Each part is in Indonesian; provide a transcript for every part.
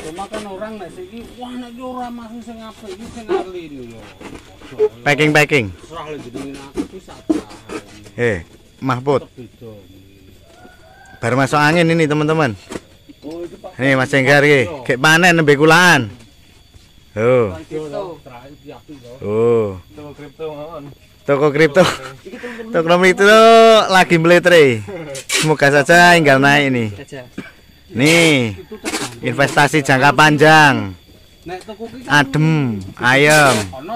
Cuma kan orang nek iki wah nek iki ora masuk sing apik iki sing Arlin lho. Packing. Serah lho jenenge aku iki sak. Mahfud. Beda. Baru masuk angin ini teman-teman. Oh itu Pak. Nih Mas Enggar iki, kayak panen nembe kulaan. Oh. Oh. Toko kripto mawon. Toko kripto. Toko kripto lagi meletre. Semoga saja tinggal naik ini. Nih, investasi jangka panjang. Adem, ayam.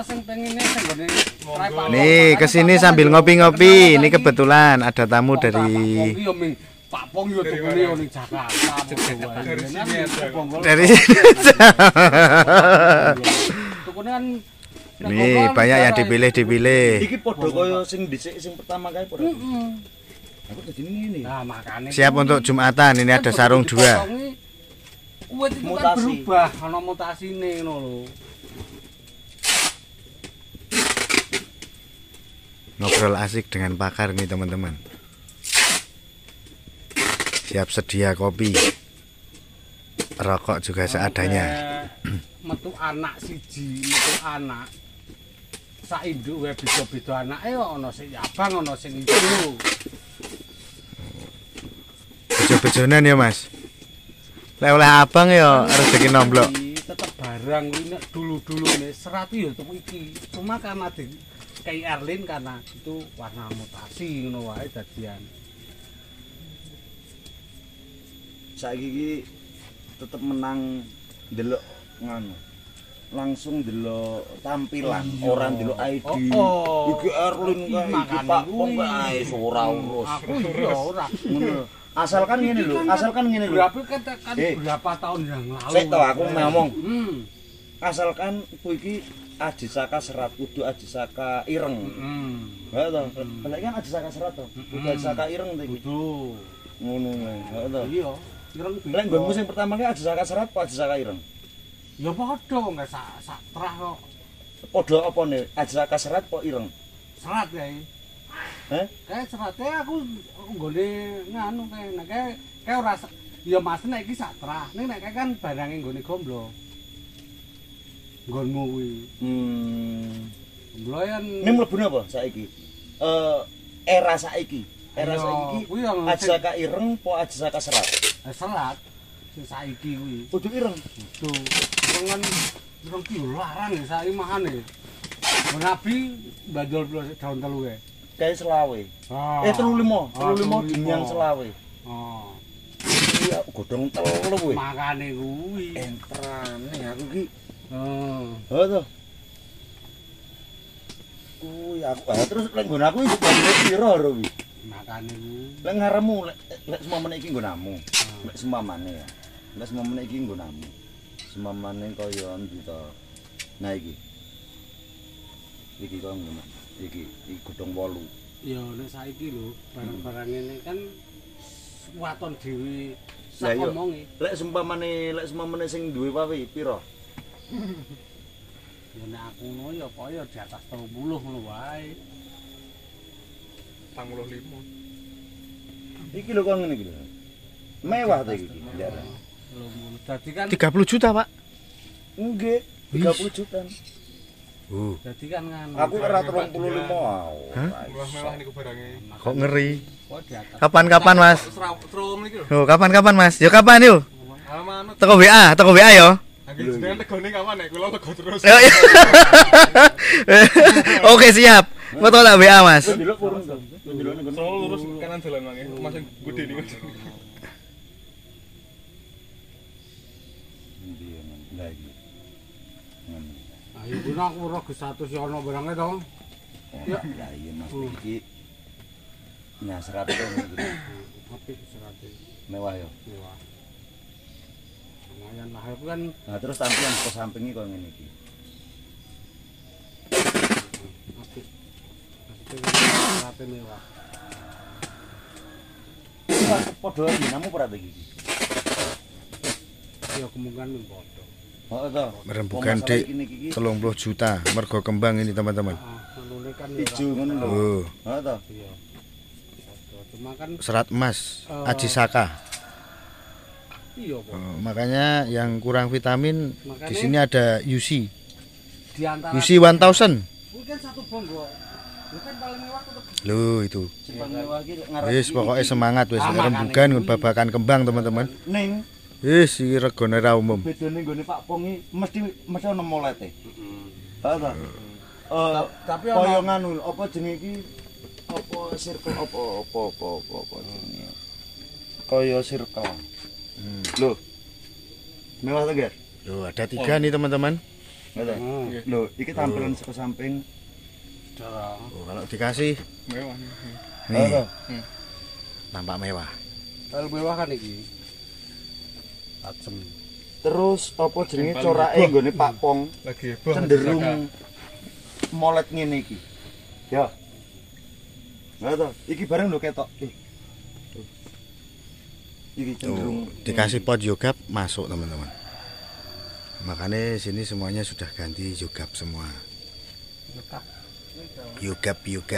Nih, kesini sambil ngopi-ngopi. Ini kebetulan ada tamu dari Pak Pong yo tukune yo ning Jakarta. Dari sini. Tukune kan nih banyak yang dipilih. Iki padha kaya sing dhisik sing pertama kae padha. Aku dadi ngene. Nah, makane Siap untuk Jumatan. Ini ada sarung 2. Kuwit itu kan berubah, ana mutasine ngono lho. Ngobrol asik dengan pakar nih teman-teman. Siap sedia kopi. Rokok juga seadanya. Metu anak siji, metu anak. Sak induk wae beda-beda anake ana sing abang, ana sing ijo. Bejo-bejonan ya Mas. Lek oleh abang ya rezeki nomblok. Tetep barang kuwi nek dulu-dulune serat ya tuku iki. Cuma karena kayak Erlin karena itu warna mutasi ngono wae dadian. Saiki iki tetep menang ndelok ngono. Langsung ndelok tampilan, ora ndelok ID. Iki Erlin kae iki Pak Pong kae ora urus. Aku ya ora. Ngono. Asalkan ngene lho. Berapa tahun yang lalu. Sik to aku ngomong. Asalkan ku iki Aji Saka serat kudu Aji Saka ireng. Heeh to. Lek kan Aji Saka serat to. Kudu Aji Saka ireng to iki. Kudu. Ngono wae. Heeh to. Iya, ireng. Lek nggonmu sing pertama ki Aji Saka serat apa Aji Saka ireng? Ya padha enggak sak terah kok. Padha opone? Aji Saka serat apa ireng? Serat kae. Kayak seratnya aku nggone nganu kae nek kae ora ya Mas nek iki sak terah. Ning nek kae kan barange nggone gomblo. Nggonmu kuwi. Gomblo yen Ini mlebune apa saiki? Era saiki. Era saiki kuwi Aji Saka ireng apa Aji Saka serat? Serat sing saiki kuwi. Kudu ireng. Kudu. Kan ireng ki larang ya saiki mahane. Nabi bandol daun telu kae. Kae selawe. 35 dinyang selawe. Iya godhong telu kuwi. Makane kuwi. Entrane aku ki. Heeh to. Kuwi aku terus lek nggon aku iki piro ro kuwi. Makane kuwi. Lek ngaremu lek semamane iki nggonamu. Lek semamane ya. Lek semamane iki nggonamu. Semamane kaya endi to. Nah iki. Iki kok ngono. Iki godhong 8. Ya nek saiki lho barang-barang ngene kan waton dhewe Lah sak iya. omonge. Lek sempamane sing duwe pawi pira? Ya nek aku ngono ya kaya di atas 30 ngono wae. 45. Iki lho kok ngene iki lho. Mewah to iki. Dadi kan 30 juta, Pak. Nggih, 30 juta. Dadi kan ngono. Aku ora 35. Mewah niku barange. Kok ngeri. Kok di atas. Kapan-kapan, Mas? Strom niki lho. Oh, kapan-kapan, Mas? Yo kapan yo? Manut. Teko WA yo. Anggere jenengan tegone kapan nek kula tego terus. Yo, iya. Oke, siap. Foto tak WA, Mas. Ndelok kurung to. Ndelok nggon. Solo lurus kanan dalan mangke. Omah sing gedhe niku. Lah iki. Ayo guna aku ora ge 100 ya ana barange to. Ya. Lah iya Mas iki. Nyasrat to. Apik serate. Mewah yo. Mewah. Lumayan lah aku kan. Nah terus tampilan ke samping iki kok ngene iki. Apik. Serate mewah. Padha dinamu ora to iki? Ya kemungkinan padha. Heeh to. Merembukan dik 30 juta mergo kembang ini, teman-teman. Anune kan ijo ngono lho. Oh, Heeh to. Iya. Cuma kan serat emas Aji Saka. Iya, Pak. Makanya yang kurang vitamin di Makanya sini ada UC. di antara UC 1000. kuwi kan satu bonggo. Itu kan paling mewah tetep. Loh itu. Sing paling mewah iki ngarep Wis pokoknya semangat wis Ah, rembugan makane. babakan kembang teman-teman. ning Wis iki regane ra umum. bedane nggone Pak Pong iki mesti ono molete. Heeh ta? Tapi Kaya ono nganu apa jenenge iki apa circle apa jenenge. Kaya circle. Loh. Mewah ta, Ger? Loh, ada 3 nih teman-teman. Nggak Heeh. Loh, iki tampilan saka samping. Darah. Oh, kalau dikasih Mewah. nih tampak mewah. Kalau mewah kan iki. Tajem. Terus apa jenenge corake nggone Pak Pong Lagi heboh. cenderung molet ngene iki. Ya. Nggak tahu. Iki bareng lho ketok. Iki cenderung Tuh, dikasih pot yogap masuk teman-teman. Makanya sini semuanya sudah ganti yogap semua. Letak. Yogap.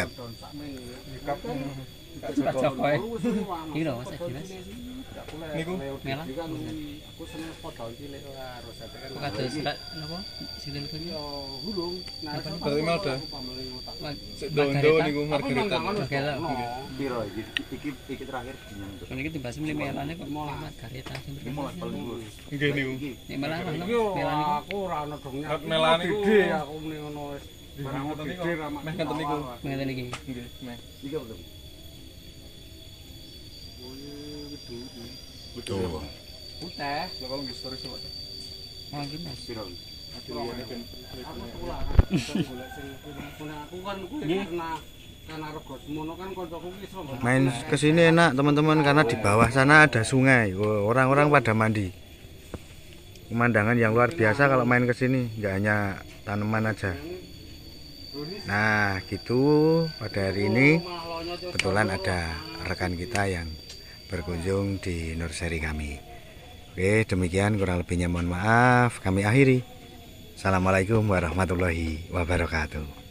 Iki lho Mas Edi Mas. Niku Melah. Aku seneng podol cilik ora rosete kan. Kok kados serat napa? Silil kuwi. Yo gulung. Nah, Berarti Melda. Sik dondo Margarita. niku Margarita. piro iki? Iki terakhir dinyang terus. Kan iki timbas melane kok Margarita sing Iki molet paling dhuwur. Nggih niku. nek melah Yo melah niku. aku ora ono dongnya. Melah niku. Gede aku muni ngono wis. Barang Ngeten niku. gede ra mak. Meh ngeten niku. Ngene iki. Nggih, meh. Iki apa tuh? Tuh. Putih. Lah kalau nggih story coba. Oh iki Mas. Piro? Aku sekolah. Golek sing punya aku kan kuwi karena rego semono kan kancaku ki iso. Main ke sini enak teman-teman karena di bawah sana ada sungai. Wow, orang-orang pada mandi. Pemandangan yang luar biasa kalau main ke sini, nggak hanya tanaman aja. Nah, gitu pada hari ini kebetulan ada rekan kita yang berkunjung di nursery kami. Oke, demikian kurang lebihnya mohon maaf. Kami akhiri. Assalamualaikum warahmatullahi wabarakatuh.